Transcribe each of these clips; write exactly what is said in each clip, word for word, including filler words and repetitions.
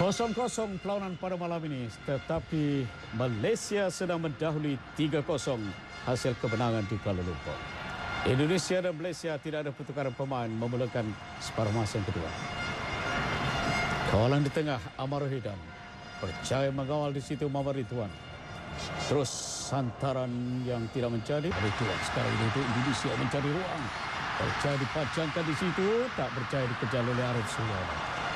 Kosong-kosong perlawanan pada malam ini, tetapi Malaysia sedang mendahului tiga kosong hasil kemenangan di Kuala Lumpur. Indonesia dan Malaysia tidak ada pertukaran pemain memulakan separuh masa yang kedua. Kawalan di tengah Amar Hidam percaya mengawal di situ Muhammad Ridwan. Terus santaran yang tidak menjadi. Ridwan sekarang ini untuk Indonesia mencari ruang. Percaya dipacangkan di situ, tak percaya dikejar oleh Arif Suyono.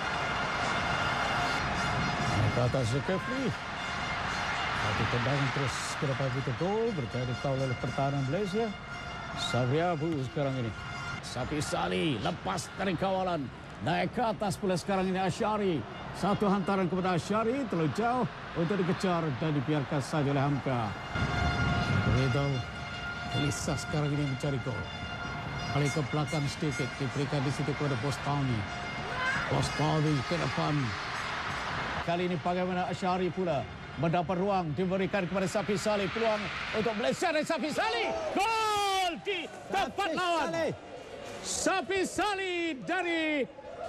Ke atas Zulkifli. Satu tendangan terus ke depan itu gol. Berjaya dikawal oleh pertahanan Malaysia. Sabri Abu sekarang ini. Safi Salih lepas dari kawalan. Naik ke atas pula sekarang ini Asyari. Satu hantaran kepada Asyari. Terlalu jauh untuk dikejar dan dibiarkan saja oleh Hamka. Ridho gelisah sekarang ini mencari gol. Balik ke belakang sedikit. Diberikan di situ kepada Bostami. Bostami ke depan. Kali ini bagaimana Asyari pula mendapat ruang, diberikan kepada Safi Salih, peluang untuk Malaysia dari Safi Salih. Gol di tempat lawan. Safi Salih dari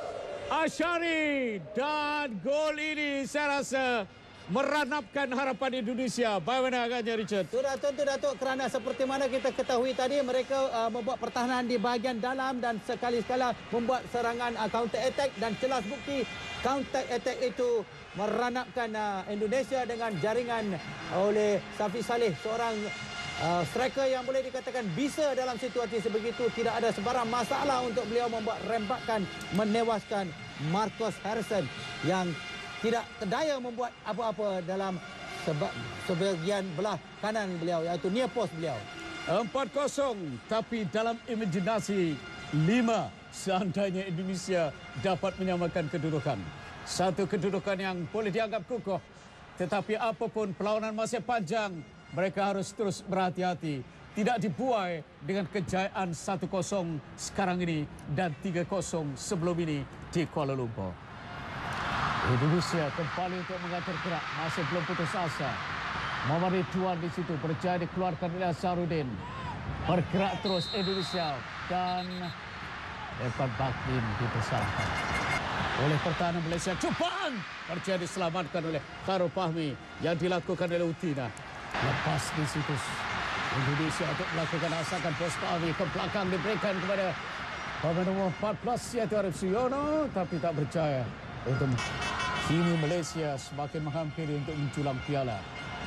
Asyari, dan gol ini saya rasa meranapkan harapan Indonesia. Bagaimana agaknya, Richard? Itu Datuk, itu Datuk, kerana seperti mana kita ketahui tadi, mereka uh, membuat pertahanan di bahagian dalam dan sekali-sekala membuat serangan uh, counter attack, dan jelas bukti counter attack itu meranapkan uh, Indonesia dengan jaringan oleh Safi Salih, seorang uh, striker yang boleh dikatakan bisa dalam situasi sebegitu. Tidak ada sebarang masalah untuk beliau membuat rembakan menewaskan Marcus Harrison yang tidak terdaya membuat apa-apa dalam sebab sebahagian belah kanan beliau, iaitu near post beliau. empat kosong, tapi dalam imajinasi lima seandainya Indonesia dapat menyamakan kedudukan. Satu kedudukan yang boleh dianggap kukuh, tetapi apapun perlawanan masih panjang, mereka harus terus berhati-hati. Tidak dibuai dengan kejayaan satu kosong sekarang ini dan tiga kosong sebelum ini di Kuala Lumpur. Indonesia kembali untuk mengatur gerak, masih belum putus asa. Muhammad Ridwan di situ berjaya dikeluarkan oleh Azharuddin. Bergerak terus Indonesia dan Evan Bakin dipersalahkan oleh pertahanan Malaysia. Cubaan berjaya diselamatkan oleh Khairul Fahmi yang dilakukan oleh Utina. Lepas di situ Indonesia untuk melakukan asakan Bostami ke belakang, diberikan kepada pemain nomor empat belas iaitu Arif Suyono, tapi tak berjaya. Untuk kini Malaysia semakin menghampiri untuk menculang piala.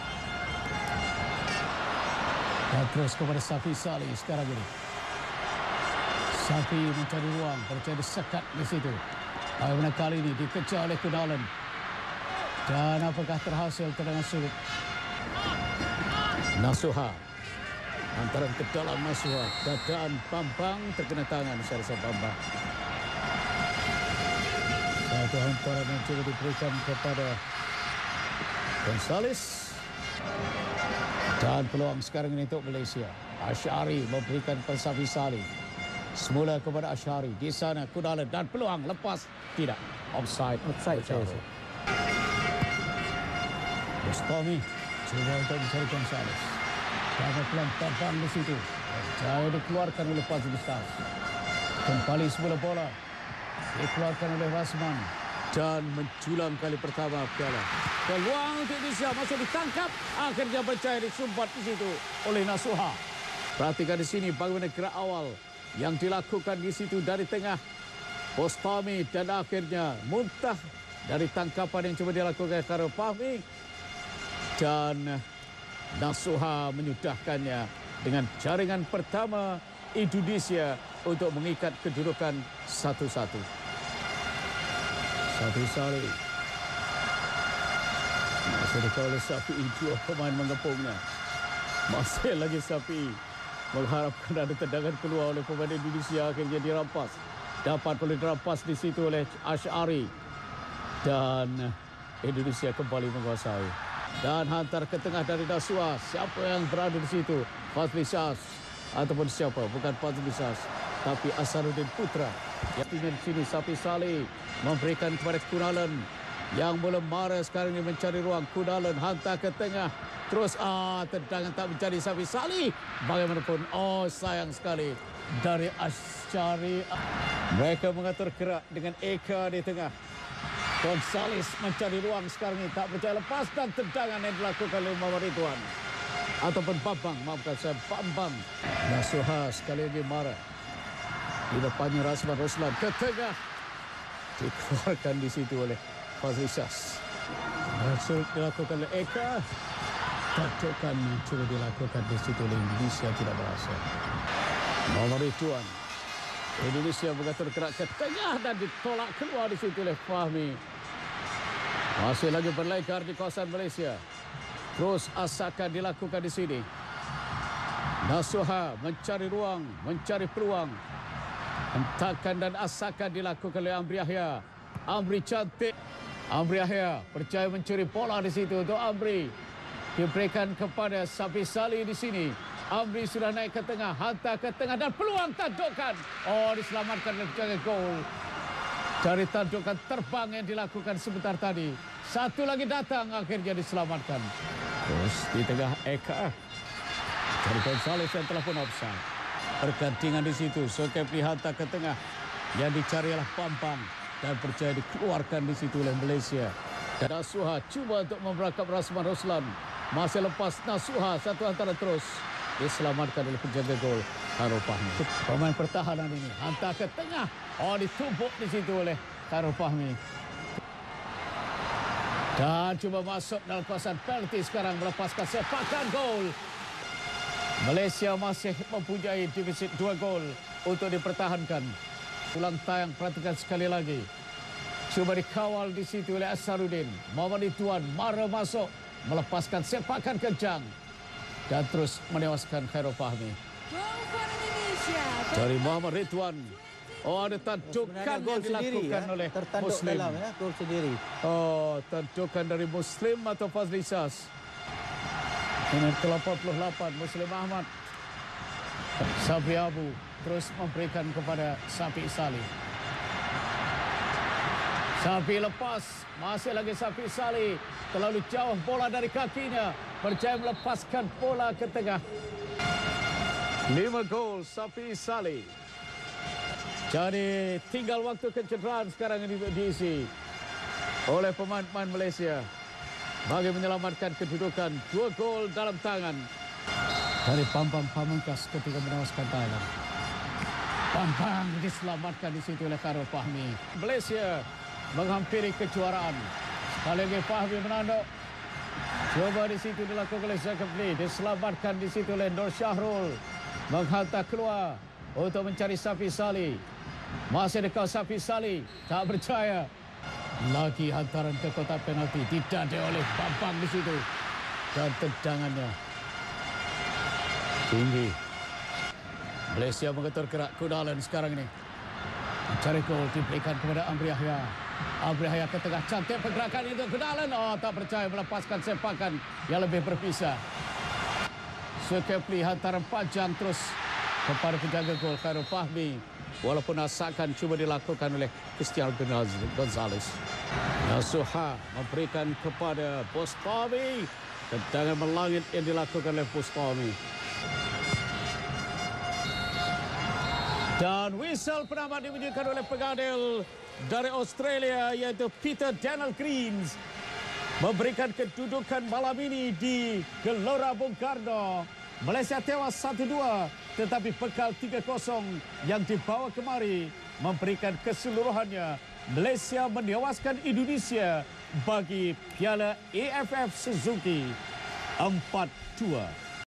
Dan terus kepada Safi Salih sekarang ini. Safi mencari ruang, berjaya disekat di situ. Bagaimana kali ini dikejar oleh Kunalan. Dan apakah terhasil tendangan sulit? Nasuha. Antara ke dalam Nasuha. Dadaan Bambang terkena tangan. Saya rasa Bambang. Satu hantaran yang coba diberikan kepada Gonzales. Dan peluang sekarang ini untuk Malaysia. Asyari memberikan kepada Safi Salih. Semula kepada Asyari. Di sana Kunalan dan peluang lepas. Tidak. Offside. Offside. Bostami coba untuk mencari Gonzales. Ada peluang terbang di situ. Jaya dikeluarkan oleh Fazlistas. Kembali semula bola. Dikeluarkan oleh Rasman dan menculang kali pertama piala. Peluang untuk Indonesia masih ditangkap, akhirnya berjaya disumpat di situ oleh Nasuha. Perhatikan di sini bagaimana gerak awal yang dilakukan di situ dari tengah Bostami, dan akhirnya muntah dari tangkapan yang coba dilakukan Khairul Fahmi, dan Nasuha menyudahkannya dengan jaringan pertama Indonesia untuk mengikat kedudukan satu-satu. Safi Salih masih dikawal oleh Safi, dua pemain mengepungnya. Masih lagi Safi mengharapkan ada tendangan keluar oleh pemain Indonesia, akhirnya dirampas. Dapat boleh dirampas di situ oleh Asyari, dan Indonesia kembali menguasai. Dan hantar ke tengah dari Nasuha. Siapa yang berada di situ? Fazlistas ataupun siapa? Bukan Fazlistas, tapi Azharuddin Putra. Yang tinggal di sini Safi Salih memberikan kepada Kunalan yang belum marah sekarang ini mencari ruang. Kunalan hantar ke tengah. Terus ah tendangan tak menjadi Safi Salih. Bagaimanapun, oh sayang sekali dari Asyari. Mereka mengatur gerak dengan Eka di tengah. Gonzales mencari ruang sekarang ini. Tak percaya lepas dan tendangan yang dilakukan oleh Muhammad Ridwan. Ataupun Bambang. Maafkan saya, Bambang. Nasuha sekali lagi marah. Di depannya Rasman Roslan ke tengah. Dikeluarkan di situ oleh Fazli Syaz. Maksud dilakukan oleh Eka. Tajukan cuba dilakukan di situ oleh Indonesia tidak berhasil. Muhammad Ridwan. Indonesia bergerak tergerak ke tengah dan ditolak keluar di situ oleh Fahmi. Masih lagi berlekar di kawasan Malaysia. Terus asakan dilakukan di sini. Nasuha mencari ruang, mencari peluang. Hentakan dan asakan dilakukan oleh Amri Yahya. Amri cantik. Amri Yahya percaya mencuri bola di situ untuk Amri. Diberikan kepada Safi Salih di sini. Amri sudah naik ke tengah, hantar ke tengah dan peluang tadukan. Oh, diselamatkan oleh penjaga gol. Dari tadukan terbang yang dilakukan sebentar tadi. Satu lagi datang, akhirnya diselamatkan. Terus di tengah Eka. Dari Gonzales yang telah pun offside. Pergantian di situ, Zulkifli hantar ke tengah. Yang dicari adalah Bambang. Dan percaya dikeluarkan di situ oleh Malaysia. Dan Nasuha cuba untuk memberakap Rasman Roslan. Masih lepas Nasuha, satu antara terus. Diselamatkan oleh penjaga gol Khairul Fahmi. Pemain pertahanan ini hantar ke tengah. Oh, ditumbuk di situ oleh Khairul Fahmi. Dan cuba masuk dalam kawasan penalti sekarang melepaskan sepakan gol. Malaysia masih mempunyai defisit dua gol untuk dipertahankan. Ulang tayang perhatikan sekali lagi. Cuba dikawal di situ oleh Asharuddin. Muhammad Ridwan marah masuk melepaskan sepakan kencang. Dan terus menewaskan Khairul Fahmi. Dari Muhammad Ridwan. Oh, ada tadukan yang dilakukan ya, oleh Muslim. Dalam, ya, gol sendiri. Oh, tadukan dari Muslim atau Fazli Syaz. Ini ke lapan puluh lapan Muslim Ahmad. Sabri Abu terus memberikan kepada Safi Salih. Safi lepas. Masih lagi Safi Salih. Terlalu jauh bola dari kakinya. Percaya melepaskan bola ke tengah. Lima gol Safi Salih. Jadi tinggal waktu kecederaan sekarang ini diisi oleh pemain-pemain Malaysia. Bagi menyelamatkan kedudukan. Dua gol dalam tangan. Dari Bambang Pamungkas ketika menewaskan Thailand. Bambang diselamatkan di situ oleh Khairul Fahmi. Malaysia menghampiri kejuaraan. Sekali lagi Fahmi menanduk. Coba di situ dilakukan oleh Zulkifli. Diselamatkan di situ oleh Nur Syahrul. Menghantar keluar untuk mencari Safi Salih. Masih dekat Safi Salih. Tak percaya. Lagi hantaran ke kotak penalti. Didada oleh Bambang di situ. Dan tendangannya tinggi. Malaysia mengetar gerak Kudalan sekarang ini. Mencari gol diberikan kepada Amri Yahya. Amri Yahya ke tengah, cantik pergerakan itu Kudalan. Oh, tak percaya melepaskan sepakan yang lebih berpisah. Zulkifli hantaran panjang terus kepada penjaga gol Khairul Fahmi. Walaupun asakan cuba dilakukan oleh Cristiano Gonzales. Nasuha memberikan kepada Bustami. Tendangan melangit yang dilakukan oleh Bustami. Dan whistle penamat dibunyikan oleh pengadil dari Australia iaitu Peter Daniel Greens. Memberikan kedudukan malam ini di Gelora Bung Karno. Malaysia tewas satu dua tetapi bekal tiga kosong yang dibawa kemari memberikan keseluruhannya. Malaysia menewaskan Indonesia bagi Piala A F F Suzuki empat dua.